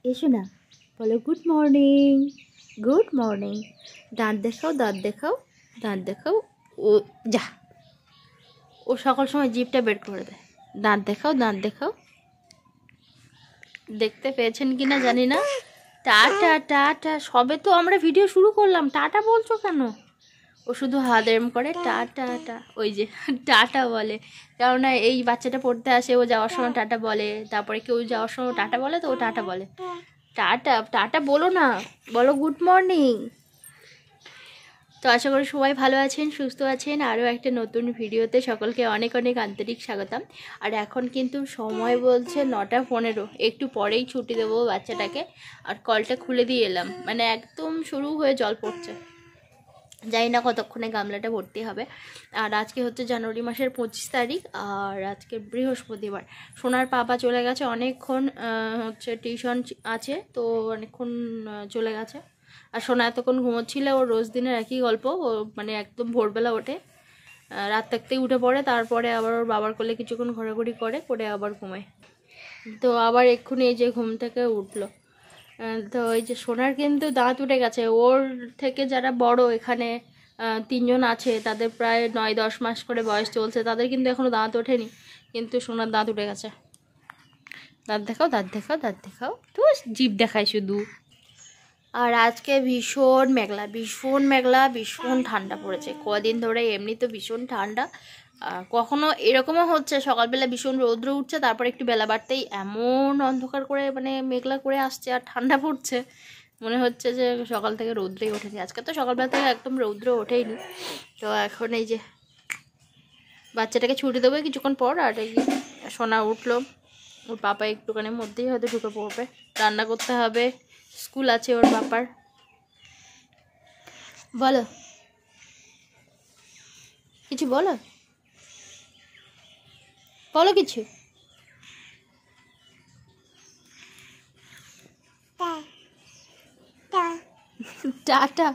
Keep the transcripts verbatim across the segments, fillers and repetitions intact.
এসো না, বলো গুড মর্নিং। Good morning. দাঁত দেখাও, দাঁত দেখাও, দাঁত দেখাও। ও যা, ও সকল সময় জিভটা বের করে দেয়। দাঁত দেখাও, দাঁত দেখাও। দেখতে পেয়েছেন কিনা জানি না। টাটা টাটা, সবে তো আমরা ভিডিও শুরু করলাম, টাটা বলছো কেন? ও শুধু হাত এরম করে টাটা টা, ওই যে টাটা বলে। কেননা এই বাচ্চাটা পড়তে আসে, ও যাওয়ার সময় টাটা বলে, তারপরে কেউ যাওয়ার সময় টাটা বলে, তো ও টাটা বলে। টাটা টাটা বলো না, বলো গুড মর্নিং। তো আশা করি সবাই ভালো আছেন, সুস্থ আছেন। আরও একটা নতুন ভিডিওতে সকলকে অনেক অনেক আন্তরিক স্বাগতম। আর এখন কিন্তু সময় বলছে নটা পনেরো, একটু পরেই ছুটি দেবো বাচ্চাটাকে। আর কলটা খুলে দিয়ে এলাম, মানে একদম শুরু হয়ে জল পড়ছে, জানি না কতক্ষণে গামলাটা ভর্তি হবে। আর আজকে হচ্ছে জানুয়ারি মাসের পঁচিশ তারিখ, আর আজকে বৃহস্পতিবার। সোনার পাপা চলে গেছে অনেকক্ষণ, হচ্ছে টিউশন আছে তো অনেকক্ষণ চলে গেছে। আর সোনা এতক্ষণ ঘুমোচ্ছিল, ওর রোজ দিনের একই গল্প। ও মানে একদম ভোরবেলা ওঠে, রাত থাকতেই উঠে পড়ে, তারপরে আবার ওর বাবার কোলে কিছুক্ষণ ঘোরাঘুরি করে করে আবার ঘুমায়। তো আবার এক্ষুনি এই যে ঘুম থেকে উঠলো। তো এই যে সোনার কিন্তু দাঁত উঠে গেছে। ওর থেকে যারা বড় এখানে তিনজন আছে, তাদের প্রায় নয় দশ মাস করে বয়স চলছে, তাদের কিন্তু এখনও দাঁত ওঠেনি, কিন্তু সোনার দাঁত উঠে গেছে। দাঁত দেখাও, দাঁত দেখাও, দাঁত দেখাও। তো জিভ দেখায় শুধু। আর আজকে ভীষণ মেঘলা, ভীষণ মেঘলা, ভীষণ ঠান্ডা পড়েছে কদিন ধরে। এমনি তো ভীষণ ঠান্ডা, কখনো এরকমও হচ্ছে সকালবেলা ভীষণ রৌদ্র উঠছে, তারপর একটু বেলা বাড়তেই এমন অন্ধকার করে মানে মেঘলা করে আসছে আর ঠান্ডা পড়ছে, মনে হচ্ছে যে সকাল থেকে রৌদ্রই ওঠেনি। আজকে তো সকালবেলা থেকে একদম রৌদ্র ওঠেইনি। তো এখন এই যে বাচ্চাটাকে ছুটি দেবো কিছুক্ষণ পর। আর এই সোনা উঠলো, ওর পাপা একটুখানির মধ্যেই হয়তো ঢুকে পড়বে। রান্না করতে হবে, স্কুল আছে ওর বাবার। বলো কিছু, বলো বলো কিছু। টাটা।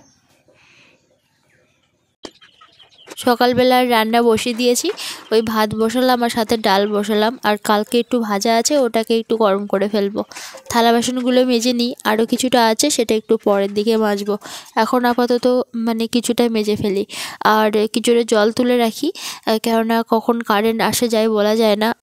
সকালবেলার রান্না বসিয়ে দিয়েছি, ওই ভাত বসালাম আর সাথে ডাল বসালাম। আর কালকে একটু ভাজা আছে, ওটাকে একটু গরম করে ফেলবো। থালা বাসনগুলো মেজে নিই, আরও কিছুটা আছে সেটা একটু পরের দিকে মাজবো। এখন আপাতত মানে কিছুটা মেজে ফেলি, আর কিছুটা জল তুলে রাখি, কেননা কখন কারেন্ট আসে যায় বলা যায় না।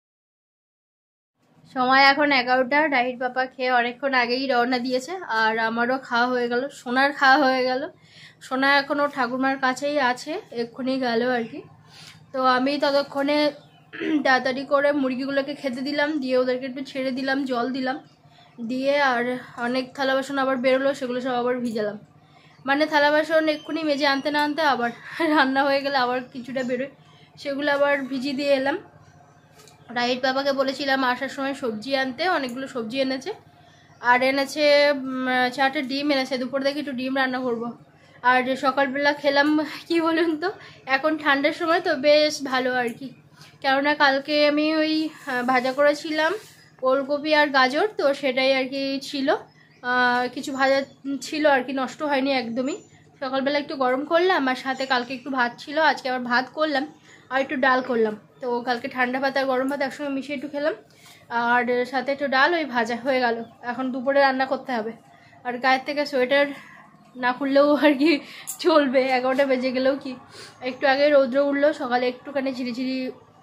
সময় এখন এগারোটা। ডাহির পাপা খেয়ে অনেকক্ষণ আগেই রওনা দিয়েছে, আর আমারও খাওয়া হয়ে গেল, সোনার খাওয়া হয়ে গেল। সোনা এখনও ঠাকুরমার কাছেই আছে, এক্ষুনি গেল আর কি। তো আমি ততক্ষণে তাড়াতাড়ি করে মুরগিগুলোকে খেতে দিলাম, দিয়ে ওদেরকে একটু ছেড়ে দিলাম, জল দিলাম, দিয়ে আর অনেক থালা বাসন আবার বেরোলো, সেগুলো সব আবার ভিজালাম। মানে থালা বাসন এক্ষুনি মেজে আনতে না আনতে আবার রান্না হয়ে গেলে আবার কিছুটা বেরোয়, সেগুলো আবার ভিজিয়ে দিয়ে এলাম। রাইট বাবাকে বলেছিলাম আসার সময় সবজি আনতে, অনেকগুলো সবজি এনেছে। আর এনেছে চারটে ডিম এনেছে, দুপুর থেকে একটু ডিম রান্না করব। আর সকালবেলা খেলাম কি বলুন তো, এখন ঠান্ডার সময় তো বেশ ভালো আর কি, কেননা কালকে আমি ওই ভাজা করেছিলাম ওলকপি আর গাজর, তো সেটাই আর কি ছিল, কিছু ভাজা ছিল আর কি, নষ্ট হয়নি একদমই। সকালবেলা একটু গরম করলাম, আর সাথে কালকে একটু ভাত ছিল, আজকে আবার ভাত করলাম আর একটু ডাল করলাম। তো কালকে ঠান্ডা ভাত আর গরম ভাত একসঙ্গে মিশিয়ে একটু খেলাম, আর সাথে একটু ডাল, ওই ভাজা হয়ে গেল। এখন দুপুরে রান্না করতে হবে। আর গায়ের থেকে সোয়েটার না খুললেও আর কি চলবে, এগারোটা বেজে গেলেও কি। একটু আগে রৌদ্র উঠলো, সকালে একটুখানি ঝিরিঝিরি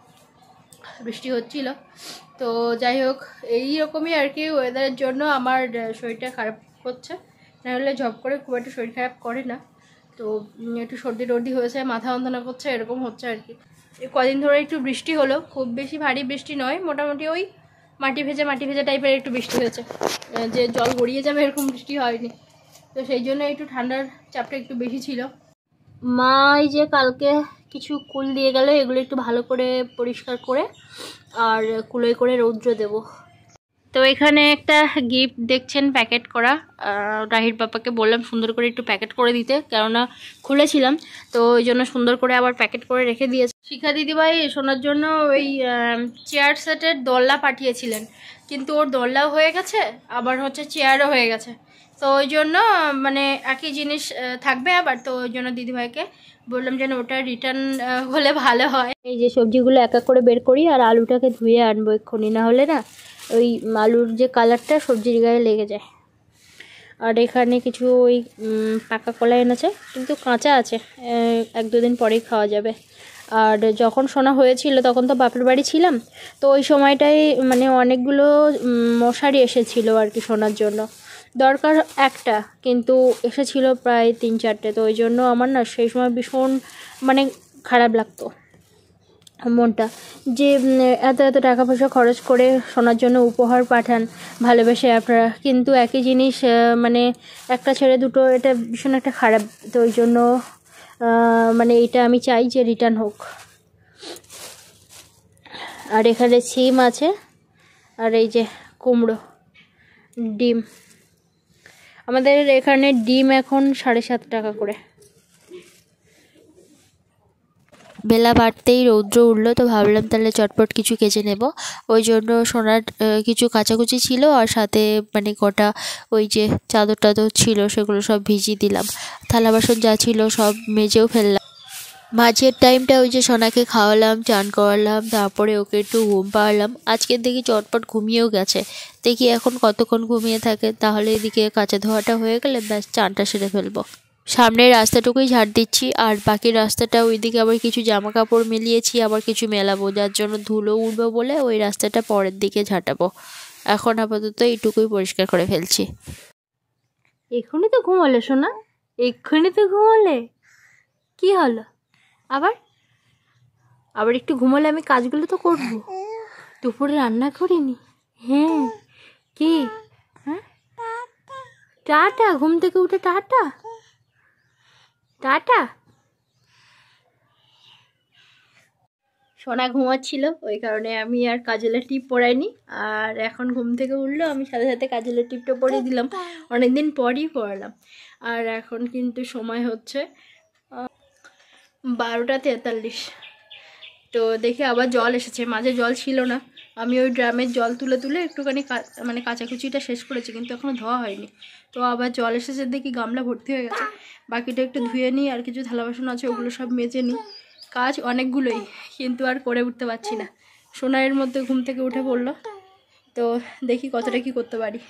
বৃষ্টি হচ্ছিল। তো যাই হোক, এইরকমই আর কি ওয়েদারের জন্য আমার শরীরটা খারাপ হচ্ছে, নাহলে ঝপ করে খুব একটা শরীর খারাপ করে না। তো একটু সর্দি টর্দি হয়েছে, মাথা যন্ত্রণা করছে, এরকম হচ্ছে আর কি। কদিন ধরে একটু বৃষ্টি হলো, খুব বেশি ভারী বৃষ্টি নয়, মোটামুটি ওই মাটি ভেজা মাটি ভেজা টাইপের একটু বৃষ্টি হয়েছে, যে জল গড়িয়ে যাবে এরকম বৃষ্টি হয়নি। তো সেই জন্য একটু ঠান্ডার চাপটা একটু বেশি ছিল। মা এই যে কালকে কিছু কুল দিয়ে গেল, এগুলো একটু ভালো করে পরিষ্কার করে আর কুলোয় করে রৌদ্র দেব। তো এখানে একটা গিফট দেখছেন প্যাকেট করা, রাহির পাপাকে বললাম সুন্দর করে একটু প্যাকেট করে দিতে, কেননা খুলেছিলাম তো ওই জন্য সুন্দর করে আবার প্যাকেট করে রেখে দিয়েছে। শিখা দিদিভাই শোনার জন্য ওই চেয়ার সেটের দোলনা পাঠিয়েছিলেন, কিন্তু ওর দোলনাও হয়ে গেছে, আবার হচ্ছে চেয়ারও হয়ে গেছে। তো ওই জন্য মানে একই জিনিস থাকবে আবার, তো ওই জন্য দিদিভাইকে বললাম যেন ওটা রিটার্ন হলে ভালো হয়। এই যে সবজিগুলো এক এক করে বের করি, আর আলুটাকে ধুয়ে আনবো এক্ষুনি, না হলে না ওই আলুর যে কালারটা সবজির গায়ে লেগে যায়। আর এখানে কিছু ওই পাকা কলা এনেছে, কিন্তু কাঁচা আছে, এক দুদিন পরেই খাওয়া যাবে। আর যখন সোনা হয়েছিল তখন তো বাপের বাড়ি ছিলাম, তো ওই সময়টাই মানে অনেকগুলো মশারি এসেছিলো আর কি সোনার জন্য। দরকার একটা, কিন্তু এসেছিল প্রায় তিন চারটে, তো ওই জন্য আমার না সেই সময় ভীষণ মানে খারাপ লাগতো মনটা, যে এত এত টাকা পয়সা খরচ করে সোনার জন্য উপহার পাঠান ভালোবেসে আপনারা, কিন্তু একই জিনিস মানে একটা ছেড়ে দুটো, এটা ভীষণ একটা খারাপ। তো ওই জন্য মানে এটা আমি চাই যে রিটার্ন হোক। আর এখানে সিম আছে, আর এই যে কুমড়ো, ডিম। আমাদের এখানে ডিম এখন সাড়ে সাত টাকা করে। বেলা বাড়তেই রৌদ্র উঠলো, তো ভাবলাম তাহলে চটপট কিছু কেচে নেব। ওই জন্য সোনার কিছু কাচাকুচি ছিল, আর সাথে মানে কটা ওই যে চাদর টাদর ছিল সেগুলো সব ভিজিয়ে দিলাম। থালা বাসন যা ছিল সব মেজেও ফেললাম। মাঝের টাইমটা ওই যে সোনাকে খাওয়ালাম, চান করালাম, তারপরে ওকে একটু ঘুম পাড়ালাম। আজকের দেখি চটপট ঘুমিয়েও গেছে, দেখি এখন কতক্ষণ ঘুমিয়ে থাকে। তাহলে এদিকে কাঁচা ধোয়াটা হয়ে গেলে ব্যাস চানটা সেরে ফেলবো। সামনের রাস্তাটুকুই ঝাড় দিচ্ছি, আর বাকি রাস্তাটা ওইদিকে আবার কিছু জামা কাপড় মেলিয়েছি, আবার কিছু মেলাবো, যার জন্য ধুলো উঠবে বলে ওই রাস্তাটা পরের দিকে ঝাঁটাবো। এখন আপাতত এইটুকুই পরিষ্কার করে ফেলছি। এক্ষুনি তো ঘুমালে সোনা, এক্ষুনি তো ঘুমালে, কি হলো? আবার আবার একটু ঘুমালে আমি কাজগুলো তো করবো। দুপুরে রান্না করিনি। হ্যাঁ, কি? হ্যাঁ, টাটা। ঘুম থেকে উঠে টাটা টাটা। সোনা ঘুমাচ্ছিল, ওই কারণে আমি আর কাজলের টিপ পরাইনি। আর এখন ঘুম থেকে উঠলো, আমি সাথে সাথে কাজলের টিপটা পরিয়ে দিলাম, অনেকদিন পরই পরালাম। আর এখন কিন্তু সময় হচ্ছে বারোটা তেতাল্লিশ। তো দেখি আবার জল এসেছে, মাঝে জল ছিল না। আমি ওই ড্রামের জল তুলে তুলে একটুখানি মানে কাচাকুচিটা শেষ করেছি, কিন্তু এখনও ধোয়া হয়নি। তো আবার জল এসেছে দেখি গামলা ভর্তি হয়ে গেছে, বাকিটা একটু ধুয়ে নিই। আর কিছু থালা বাসন আছে, ওগুলো সব মেজে নিই। কাজ অনেকগুলোই, কিন্তু আর করে উঠতে পারছি না। সোনার মধ্যে ঘুম থেকে উঠে পড়লো, তো দেখি কতটা কি করতে পারি।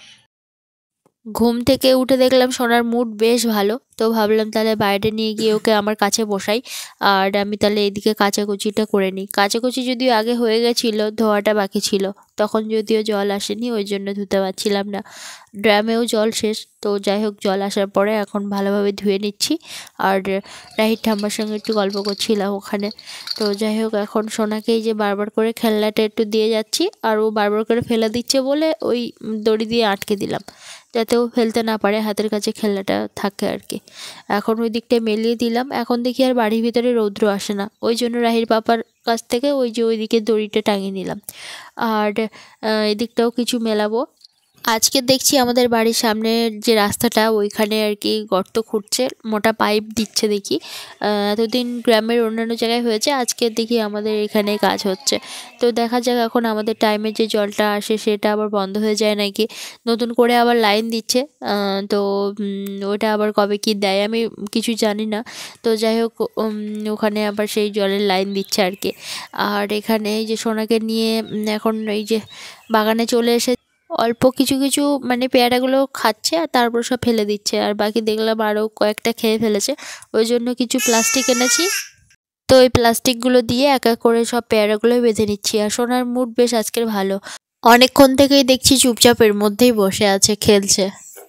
ঘুম থেকে উঠে দেখলাম সোনার মুড বেশ ভালো, তো ভাবলাম তাহলে বাইরে নিয়ে গিয়ে ওকে আমার কাছে বসাই, আর আমি তাহলে এদিকে কাচাকুচিটা করে নিই। কাচাকুচি যদিও আগে হয়ে গেছিলো, ধোয়াটা বাকি ছিল, তখন যদিও জল আসেনি, ওই জন্য ধুতে পারছিলাম না। ড্রামেও জল শেষ, তো যাই হোক জল আসার পরে এখন ভালোভাবে ধুয়ে নিচ্ছি। আর রাহির ঠাম্মার সঙ্গে একটু গল্প করছিলাম ওখানে। তো যাই হোক এখন সোনাকে এই যে বারবার করে খেলনাটা একটু দিয়ে যাচ্ছি, আর ও বারবার করে ফেলে দিচ্ছে বলে ওই দড়ি দিয়ে আটকে দিলাম, যাতে ও ফেলতে না পারে, হাতের কাছে খেলনাটা থাকে আর কি। এখন ওই দিকটায় মেলিয়ে দিলাম। এখন দেখি আর বাড়ির ভিতরে রৌদ্র আসে না, ওই জন্য রাহির পাপার কাছ থেকে ওই যে ওই দিকে দড়িটা টাঙিয়ে নিলাম। আর এদিকটাও কিছু মেলাবো। আজকে দেখছি আমাদের বাড়ির সামনের যে রাস্তাটা ওইখানে আর কি গর্ত খুঁড়ছে, মোটা পাইপ দিচ্ছে দেখি। এতদিন গ্রামের অন্যান্য জায়গায় হয়েছে, আজকে দেখি আমাদের এখানে কাজ হচ্ছে। তো দেখা যাক এখন আমাদের টাইমে যে জলটা আসে সেটা আবার বন্ধ হয়ে যায় নাকি, নতুন করে আবার লাইন দিচ্ছে। তো ওটা আবার কবে কি দেয় আমি কিছু জানি না। তো যাই হোক ওখানে আবার সেই জলের লাইন দিচ্ছে আর কি। আর এখানে এই যে সোনাকে নিয়ে এখন এই যে বাগানে চলে এসে অল্প কিছু কিছু মানে পেয়ারাগুলো খাচ্ছে, আর তারপর সব ফেলে দিচ্ছে। আর বাকি দেখলাম আরও কয়েকটা খেয়ে ফেলেছে, ওই জন্য কিছু প্লাস্টিক এনেছি, তো ওই প্লাস্টিকগুলো দিয়ে এক এক করে সব পেয়ারাগুলো বেঁধে নিচ্ছি। আর সোনার মুড বেশ আজকের ভালো, অনেকক্ষণ থেকেই দেখছি চুপচাপ এর মধ্যেই বসে আছে, খেলছে।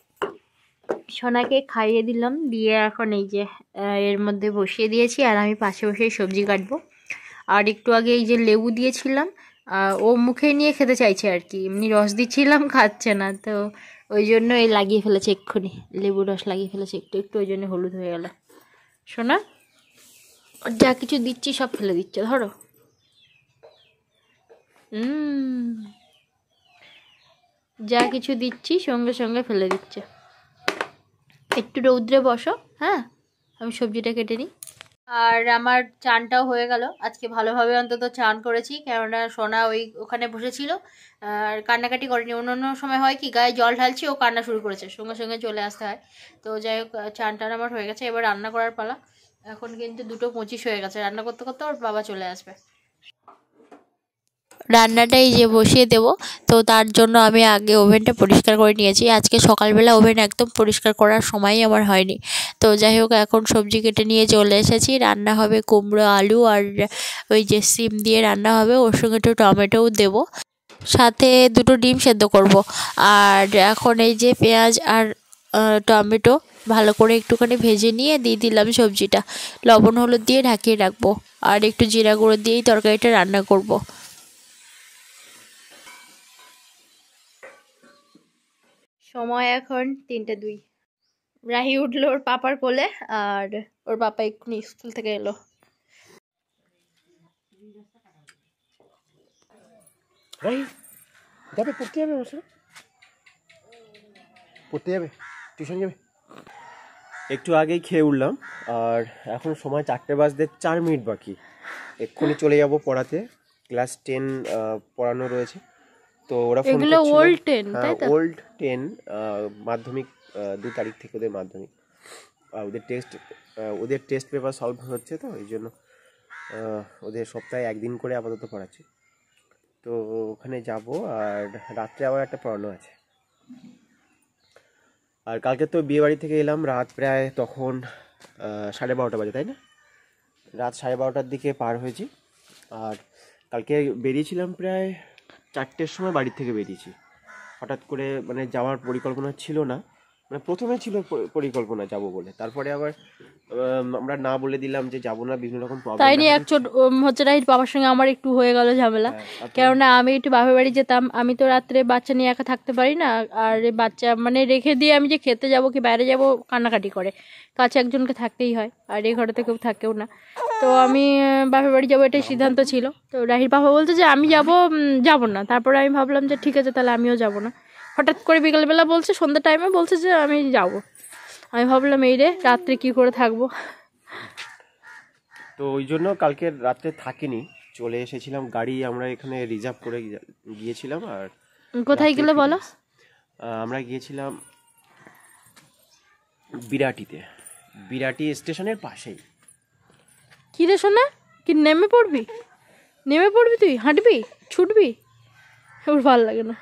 সোনাকে খাইয়ে দিলাম, দিয়ে এখন এই যে এর মধ্যে বসিয়ে দিয়েছি, আর আমি পাশে বসে সবজি কাটবো। আর একটু আগে এই যে লেবু দিয়েছিলাম, ও মুখে নিয়ে খেতে চাইছে আর কি, এমনি রস দিচ্ছিলাম খাচ্ছে না, তো ওই জন্য এই লাগিয়ে ফেলেছে, এক্ষুনি লেবু রস লাগিয়ে ফেলেছে একটু একটু, ওই জন্য হলুদ হয়ে গেল। সোনা যা কিছু দিচ্ছি সব ফেলে দিচ্ছে, ধরো। হুম, যা কিছু দিচ্ছি সঙ্গে সঙ্গে ফেলে দিচ্ছে। একটু রৌদ্রে বসো, হ্যাঁ, আমি সবজিটা কেটে নিই। আর আমার চানটাও হয়ে গেল আজকে, ভালোভাবে অন্তত চান করেছি, কেননা সোনা ওই ওখানে বসেছিল আর কান্নাকাটি করেনি। অন্য অন্য সময় হয় কি গায়ে জল ঢালছি ও কান্না শুরু করেছে, সঙ্গে সঙ্গে চলে আসতে হয়। তো যাই হোক চান টান আমার হয়ে গেছে, এবার রান্না করার পালা। এখন কিন্তু দুটো পঁচিশ হয়ে গেছে, রান্না করতে করতে ওর বাবা চলে আসবে। রান্নাটা এই যে বসিয়ে দেব। তো তার জন্য আমি আগে ওভেনটা পরিষ্কার করে নিয়েছি। আজকে সকালবেলা ওভেন একদম পরিষ্কার করার সময়ই আমার হয়নি। তো যাই হোক, এখন সবজি কেটে নিয়ে চলে এসেছি। রান্না হবে কুমড়ো, আলু আর ওই যে সিম দিয়ে রান্না হবে, ওর সঙ্গে একটু টমেটোও দেবো, সাথে দুটো ডিম সেদ্ধ করব। আর এখন এই যে পেঁয়াজ আর টমেটো ভালো করে একটুখানি ভেজে নিয়ে দিয়ে দিলাম সবজিটা, লবণ হলুদ দিয়ে ঢাকিয়ে রাখবো, আর একটু জিরা গুঁড়ো দিয়েই তরকারিটা রান্না করব। সময় এখন তিনটে দুই। রাহি উঠলো ওর পাপার কোলে, আর ওর পাপা এক্ষুনি স্কুল থেকে এলো। যাবে পড়তে যাবে, বসে পড়তে যাবে, টিউশন যাবে। একটু আগেই খেয়ে উঠলাম, আর এখন সময় চারটে বাজতে চার মিনিট বাকি। এক্ষুনি চলে যাব পড়াতে, ক্লাস টেন পড়ানো রয়েছে। তো ওরা ফোন এগুলো ওল্ড টেন, তাই তো? ওল্ড টেন মাধ্যমিক, দু তারিখ থেকে ওদের মাধ্যমিক, ওদের টেস্ট ওদের টেস্ট পেপার সলভ হচ্ছে, তো এই জন্য ওদের সপ্তাহে একদিন করে আপাতত পড়াচ্ছি। তো ওখানে যাব, আর রাত্রে আবার একটা পড়ানো আছে। আর কালকে তো বিয়ে বাড়ি থেকে এলাম রাত প্রায় তখন সাড়ে বারোটা বাজে, তাই না? রাত সাড়ে বারোটার দিকে পার হয়েছি। আর কালকে বেরিয়েছিলাম প্রায় চারটের সময়, বাড়ি থেকে বেরিয়েছি। হঠাৎ করে মানে যাওয়ার পরিকল্পনা ছিল না, মানে প্রথমে ছিল পরিকল্পনা যাব বলে, তারপরে আবার আমরা না বলে দিলাম যে যাব না, বিভিন্ন রকম প্রবলেম। তাই নিয়ে এক চোট হচ্ছে রাহির বাবার সঙ্গে আমার একটু হয়ে গেল ঝামেলা। কেননা আমি একটু বাপের বাড়ি যেতাম, আমি তো রাত্রে বাচ্চা নিয়ে একা থাকতে পারি না, আর বাচ্চা মানে রেখে দিয়ে আমি যে খেতে যাব কি বাইরে যাব কান্নাকাটি করে, কাছে একজনকে থাকতেই হয়, আর এই ঘরে তো কেউ থাকেও না। তো আমি বাপের বাড়ি যাবো এটাই সিদ্ধান্ত ছিল। তো রাহির বাবা বলতে যে আমি যাব যাব না, তারপরে আমি ভাবলাম যে ঠিক আছে তাহলে আমিও যাব না। হঠাৎ করে বিকেলবেলা বলছে, সন্ধ্যা টাইমে বলছে যে আমি যাব। আমি ভাবলাম এই রে রাত্রে কি করে থাকবো। তো ওই জন্য কালকে রাত্রে থাকিনি, চলে এসেছিলাম। গাড়ি আমরা এখানে রিজার্ভ করে গিয়েছিলাম। আর কোথায় গেলে বলো? আমরা গিয়েছিলাম বিরাটিতে, বিরাটি স্টেশনের পাশেই। কি রে শোনা, কি নেমে পড়বি? নেমে পড়বি তুই? হাঁটবি? ছুটবি? ওর ভালো লাগে না।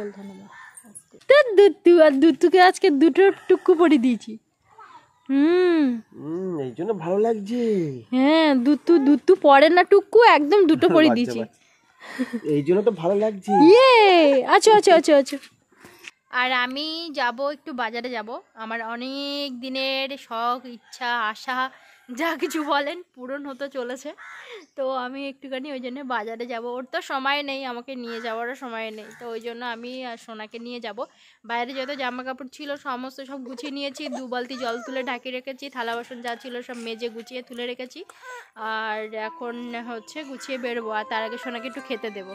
দুত্তু আর দুত্তুকে আজকে দুটো টুকু পরিয়ে দিয়েছি। হুম হুম এই জন্য ভালো লাগছে। হ্যাঁ, দুত্তু দুত্তু পরে না টুকু, একদম দুটো পরিয়ে দিয়েছি, এই জন্য তো ভালো লাগছে। ইয়ে আচ্ছা আচ্ছা আচ্ছা আচ্ছা। আর আমি যাব একটু বাজারে যাব, আমার অনেক দিনের শখ, ইচ্ছা, আশা যা কিছু বলেন পূরণ হতে চলেছে। তো আমি একটুখানি ওই জন্য বাজারে যাব। ওর তো সময় নেই, আমাকে নিয়ে যাওয়ারও সময় নেই, তো ওই জন্য আমি সোনাকে নিয়ে যাব। বাইরে যত জামা কাপড় ছিল সমস্ত সব গুছিয়ে নিয়েছি, দু বালতি জল তুলে ঢাকি রেখেছি, থালা বাসন যা ছিল সব মেজে গুছিয়ে তুলে রেখেছি। আর এখন হচ্ছে গুছিয়ে বেরোবো, আর তার আগে সোনাকে একটু খেতে দেবো।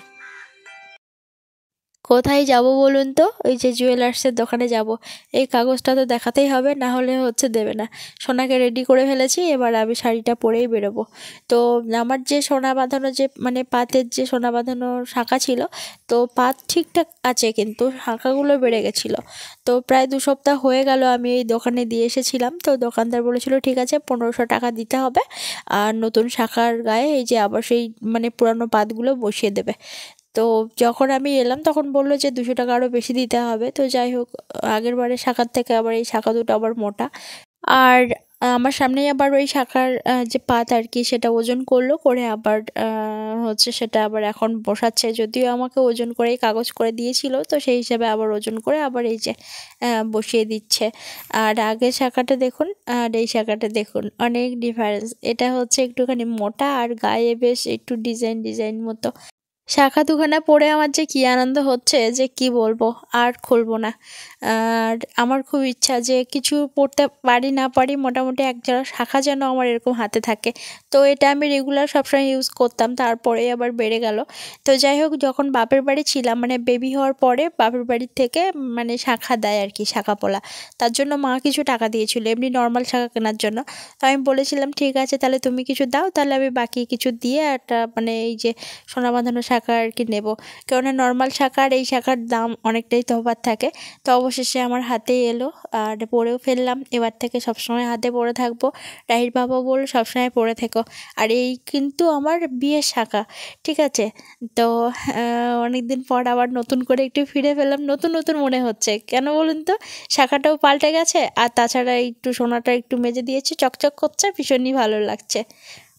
কোথায় যাব বলুন তো? ওই যে জুয়েলার্সের দোকানে যাব। এই কাগজটা তো দেখাতেই হবে, না হলে হচ্ছে দেবে না। সোনাকে রেডি করে ফেলেছি, এবার আমি শাড়িটা পরেই বেরোবো। তো আমার যে সোনা বাঁধানো যে মানে পাতের যে সোনা বাঁধানো শাঁখা ছিল, তো পাত ঠিকঠাক আছে কিন্তু শাঁখাগুলো বেড়ে গেছিলো। তো প্রায় দু সপ্তাহ হয়ে গেল আমি এই দোকানে দিয়ে এসেছিলাম। তো দোকানদার বলেছিল ঠিক আছে পনেরোশো টাকা দিতে হবে, আর নতুন শাঁখার গায়ে এই যে আবার সেই মানে পুরানো পাতগুলো বসিয়ে দেবে। তো যখন আমি এলাম তখন বললো যে দুশো টাকা আরও বেশি দিতে হবে। তো যাই হোক, আগের বারের শাখার থেকে আবার এই শাখা দুটো আবার মোটা। আর আমার সামনেই আবার ওই শাখার যে পাত আর কি সেটা ওজন করলো, করে আবার হচ্ছে সেটা আবার এখন বসাচ্ছে। যদিও আমাকে ওজন করেই কাগজ করে দিয়েছিল, তো সেই হিসাবে আবার ওজন করে আবার এই যে বসিয়ে দিচ্ছে। আর আগের শাখাটা দেখুন আর এই শাখাটা দেখুন, অনেক ডিফারেন্স। এটা হচ্ছে একটুখানি মোটা আর গায়ে বেশ একটু ডিজাইন ডিজাইন মতো। শাখা দুখানা পরে আমার যে কী আনন্দ হচ্ছে যে কি বলবো, আর খুলবো না। আর আমার খুব ইচ্ছা যে কিছু পড়তে পারি না পারি মোটামুটি এক জোড়া শাখা যেন আমার এরকম হাতে থাকে। তো এটা আমি রেগুলার সবসময় ইউজ করতাম, তারপরে আবার বেড়ে গেল। তো যাই হোক, যখন বাপের বাড়ি ছিলাম মানে বেবি হওয়ার পরে বাপের বাড়ির থেকে মানে শাখা দেয় আর কি, শাখা পলা, তার জন্য মা কিছু টাকা দিয়েছিল এমনি নর্মাল শাখা কেনার জন্য। তো আমি বলেছিলাম ঠিক আছে তাহলে তুমি কিছু দাও, তাহলে আমি বাকি কিছু দিয়ে একটা মানে এই যে সোনা বাঁধানো শাঁখা আর কি নেব, কেননা নর্মাল শাঁখা আর এই শাঁখার দাম অনেকটাই তফাৎ থাকে। তো অবশেষে আমার হাতেই এলো আর পরেও ফেললাম, এবার থেকে সবসময় হাতে পরে থাকবো। রাহির বাবা বলল সবসময় পরে থেকো। আর এই কিন্তু আমার বিয়ের শাঁখা, ঠিক আছে। তো অনেক দিন পর আবার নতুন করে একটু ফিরে পেলাম, নতুন নতুন মনে হচ্ছে কেন বলুন তো, শাঁখাটাও পাল্টে গেছে আর তাছাড়া একটু সোনাটা একটু মেজে দিয়েছে, চকচক করছে, ভীষণই ভালো লাগছে।